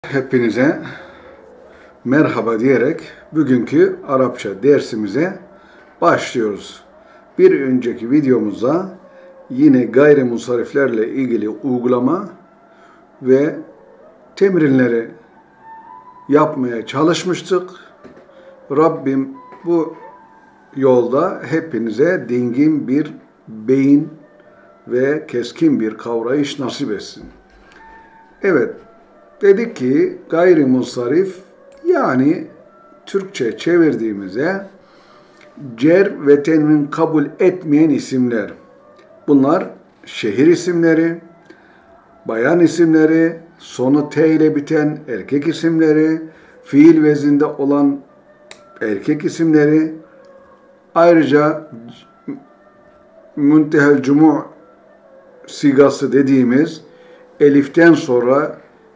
Hepinize merhaba diyerek bugünkü Arapça dersimize başlıyoruz. Bir önceki videomuzda yine gayrimusariflerle ilgili uygulama ve temrinleri yapmaya çalışmıştık. Rabbim bu yolda hepinize dingin bir beyin ve keskin bir kavrayış nasip etsin. Evet, dedik ki gayrimusarif yani Türkçe çevirdiğimizde cer ve tenvin kabul etmeyen isimler. Bunlar şehir isimleri, bayan isimleri, sonu T ile biten erkek isimleri, fiil vezinde olan erkek isimleri, ayrıca müntehel cumu sigası dediğimiz eliften sonra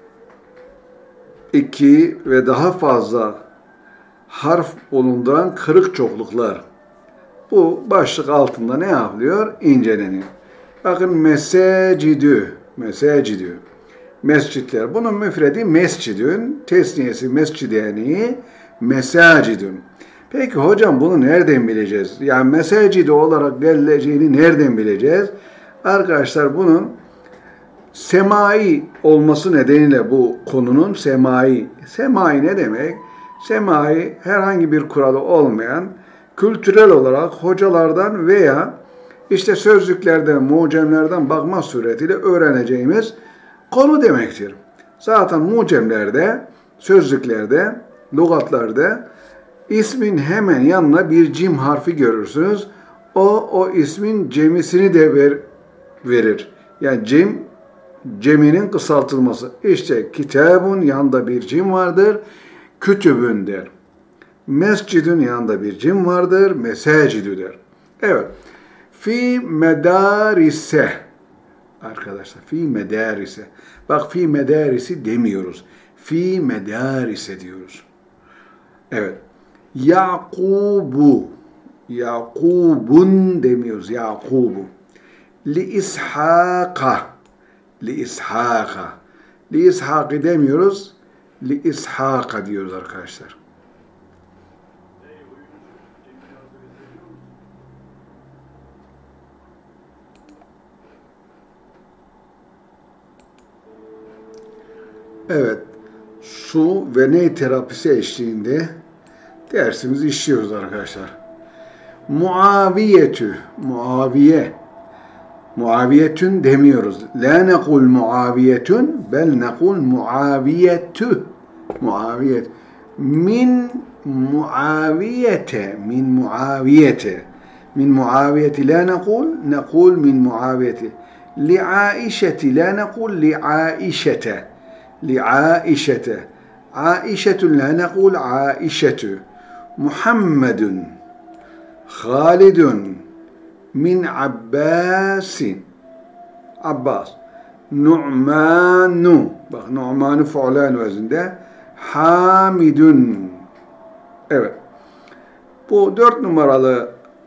iki ve daha fazla harf bulunduran kırık çokluklar. Bu başlık altında ne yapılıyor? İnceleniyor. Bakın mesecidü, mescitler. Bunun müfredi mescidün, tesniyesi mescideni, mesacidün. Peki hocam bunu nereden bileceğiz? Yani mesacidi olarak geleceğini nereden bileceğiz? Arkadaşlar bunun semai olması nedeniyle bu konunun semai. Semai ne demek? Semai herhangi bir kuralı olmayan, kültürel olarak hocalardan veya işte sözlüklerden, mucemlerden bakma suretiyle öğreneceğimiz konu demektir. Zaten mucemlerde, sözlüklerde, lügatlarda ismin hemen yanına bir cim harfi görürsünüz. O ismin cemisini de verir. Yani ceminin kısaltılması. İşte kitabın yanında bir cim vardır. Kütübün der. Mescidün yanında bir cim vardır. Mesacidü der. Evet. Fi medarise. Arkadaşlar fi medarise. Bak fi medarisi demiyoruz. Fi medarise diyoruz. Evet. Yakubu. Yakubun demiyoruz. Yakubu. Li ishaka. Li ishakı demiyoruz. Li ishaka diyoruz arkadaşlar. Evet. Su ve ney terapisi eşliğinde dersimizi işliyoruz arkadaşlar. Muaviyetün demiyoruz. La nekul muaviyetün, bel nekul muaviyetü. Muaviyet. Min muaviyete. Min muaviyeti la nekul min muaviyeti. Li aişeti la nekul li aişete. Li aişete. Aişetün la nekul aişetü. Muhammedun. Halidun. Min Abbasin. Abbas. Nu'manu. Bak Nu'manu fu'lan vezinde. Hamidun. Evet. Bu 4 numaralı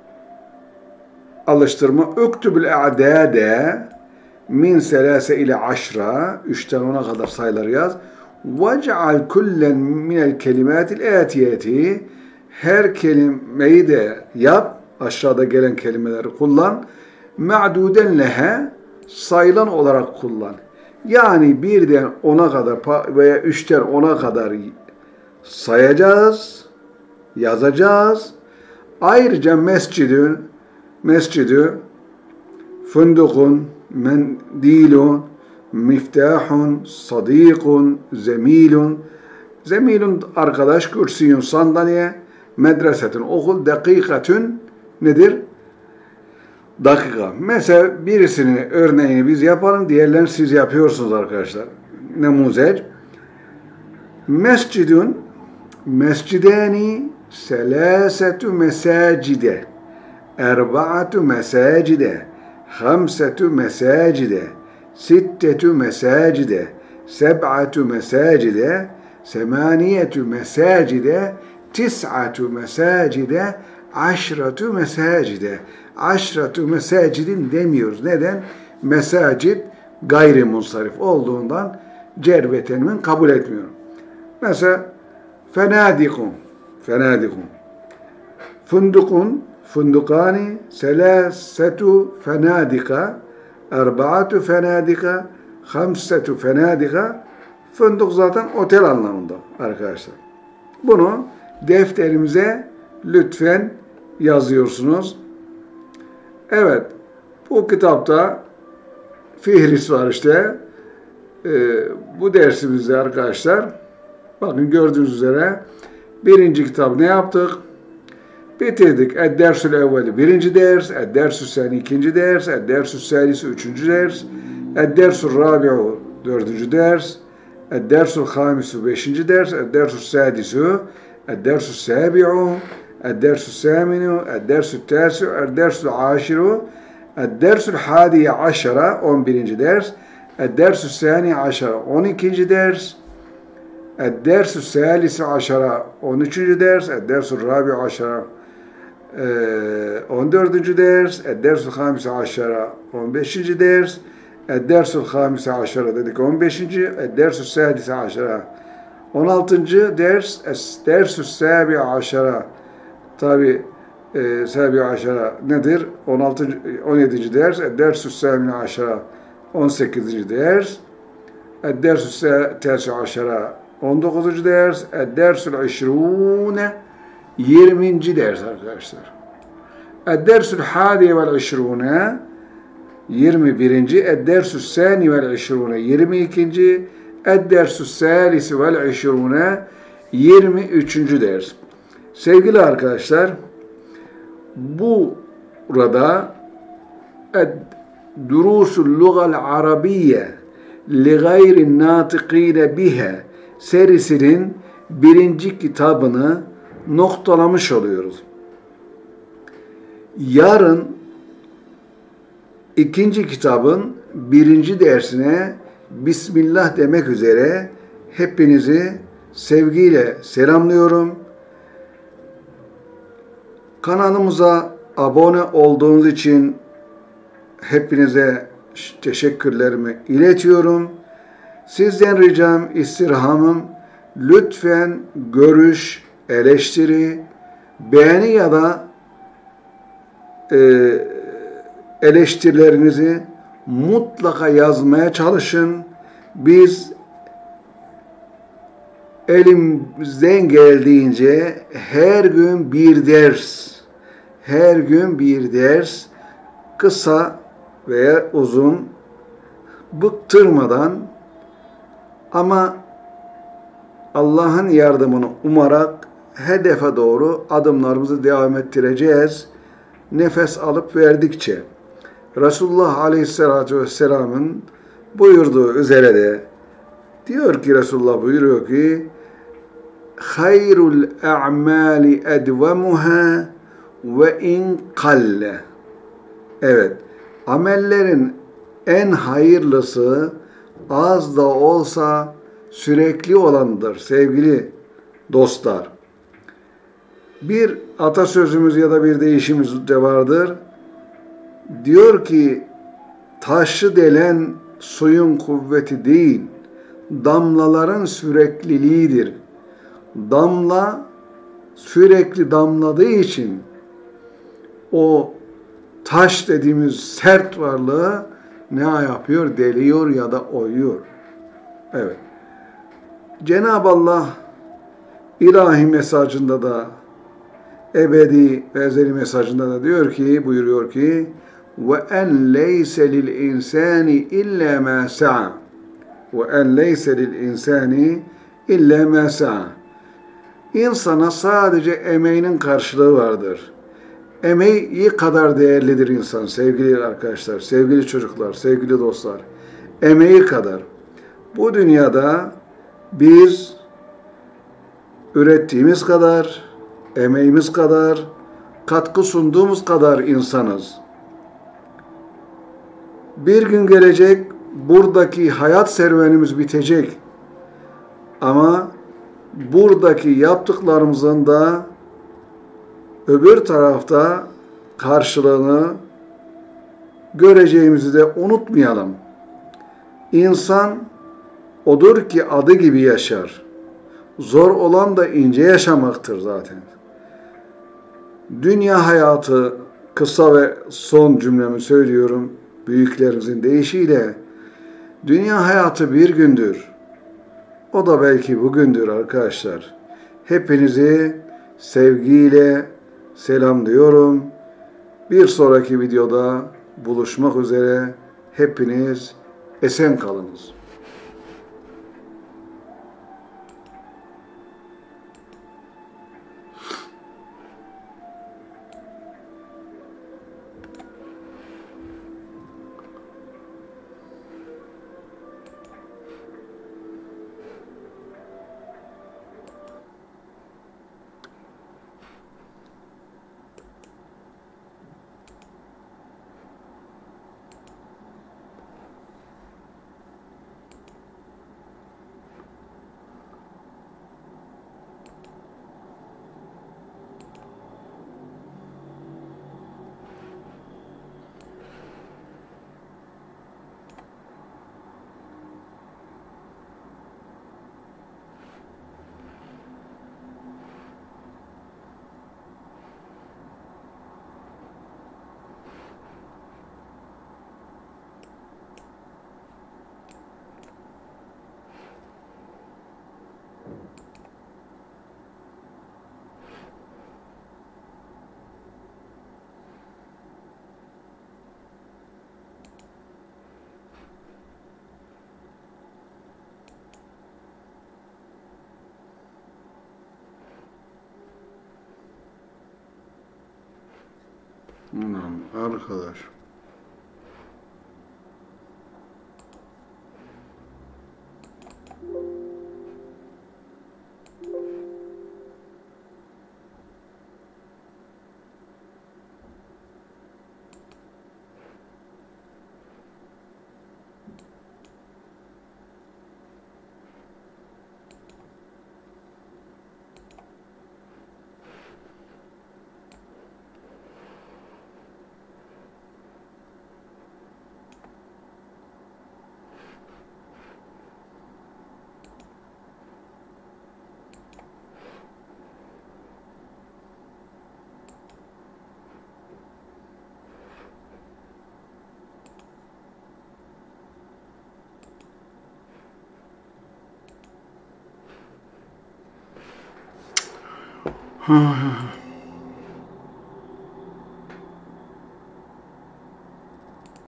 alıştırma. Üktübül a'dade min selase ile aşra. 3'ten 10'a kadar sayıları yaz. Vec'al kullen minel kelimatil atiyeti. Her kelimeyi de yap. Aşağıda gelen kelimeleri kullan. Ma'duden lehe sayılan olarak kullan. Yani 1'den 10'a kadar veya 3'ten 10'a kadar sayacağız, yazacağız. Ayrıca mescidü, fundukun, mendilun, miftahun, sadikun, zemilun. Zemilun arkadaş, kürsüyün sandalye, medresetün okul, dakikatün nedir? Dakika. Mesela birisini örneğini biz yapalım, diğerlerini siz yapıyorsunuz arkadaşlar. Nemuzec. Mescidun, mescidani, selasetu mesacide, erba'atu mesacide, hamsetu mesacide, sittetu mesacide, seb'atu mesacide, semaniyetu mesacide, tis'atu mesacide, aşratu mesacide. Aşratu mesacidin demiyoruz. Neden? Mesacid gayrimunsarif olduğundan cer ve tenvin kabul etmiyorum. Mesela fenadikun, fenadikun. Fundukun, fundukani, selasetu fenadika, erbaatu fenadika, hamsetu fenadika. Fındık zaten otel anlamında arkadaşlar. Bunu defterimize lütfen yazıyorsunuz. Evet, bu kitapta fihris var işte. Bu dersimizde arkadaşlar, bakın gördüğünüz üzere birinci kitap ne yaptık? Bitirdik. Ed-dersül evveli birinci ders, ed-dersül sani ikinci ders, ed-dersül salisi üçüncü ders, ed-dersül rabi'u dördüncü ders, ed-dersül hamisu beşinci ders, ed-dersül sadisu, ed-dersül sabi'u, ed-dersül saminu, ed-dersül tasi'u, ed-dersül aşiru, ed-dersül hadiye aşara 11. ders, ed-dersül sani aşara 12. ders, ed-dersül salisi aşara 13. ders, ed-dersül rabi'u aşara 14. ders, ed-dersül hamisi aşara 15. ders, ed-dersül hamisi aşara dedik 15. ed-dersül sadisi aşara 16. ders, ed-dersül sabi aşara tabi sabi aşara nedir? 17. ders, ed-dersül samini aşara 18. ders, ed-dersül tasi aşara 19. ders, ed-dersül işrûne 20. ders arkadaşlar. Ed-dersül hadiye vel işrûne 21. Ed-dersül sani vel işrûne 22. Ed-dersül salisi vel işrûne 23. ders. Sevgili arkadaşlar, burada Durusul Lugal Arabiyye li gayrin natıkîne biha serisinin birinci kitabını noktalamış oluyoruz. Yarın ikinci kitabın birinci dersine Bismillah demek üzere hepinizi sevgiyle selamlıyorum. Kanalımıza abone olduğunuz için hepinize teşekkürlerimi iletiyorum. Sizden ricam, istirhamım, lütfen görüş, eleştiri, beğeni ya da eleştirilerinizi mutlaka yazmaya çalışın. Biz elimizden geldiğince her gün bir ders, kısa veya uzun, bıktırmadan ama Allah'ın yardımını umarak hedefe doğru adımlarımızı devam ettireceğiz. Nefes alıp verdikçe. Resulullah Aleyhisselatü Vesselam'ın buyurduğu üzere de diyor ki, Resulullah buyuruyor ki hayrul a'mali edvemuha ve in kalle. Evet, amellerin en hayırlısı az da olsa sürekli olandır sevgili dostlar. Bir atasözümüz ya da bir deyişimiz de vardır. Diyor ki, taşı delen suyun kuvveti değil, damlaların sürekliliğidir. Damla sürekli damladığı için o taş dediğimiz sert varlığı ne yapıyor? Deliyor ya da oyuyor. Evet. Cenab-ı Allah ilahi mesajında da ebedi ve ezeli mesajında da buyuruyor ki ve en leyse lil insani illa ma sa'a ve en leyse lil insani illa ma sa'a. İnsana sadece emeğinin karşılığı vardır. Emeği kadar değerlidir insan sevgili arkadaşlar, sevgili çocuklar, sevgili dostlar. Emeği kadar. Bu dünyada biz ürettiğimiz kadar, emeğimiz kadar, katkı sunduğumuz kadar insanız. Bir gün gelecek, buradaki hayat serüvenimiz bitecek. Ama buradaki yaptıklarımızın da öbür tarafta karşılığını göreceğimizi de unutmayalım. İnsan odur ki adı gibi yaşar. Zor olan da ince yaşamaktır zaten. Dünya hayatı kısa ve son cümlemi söylüyorum büyüklerimizin deyişiyle. Dünya hayatı bir gündür. O da belki bugündür arkadaşlar. Hepinizi sevgiyle selamlıyorum. Bir sonraki videoda buluşmak üzere. Hepiniz esen kalınız. Arkadaş.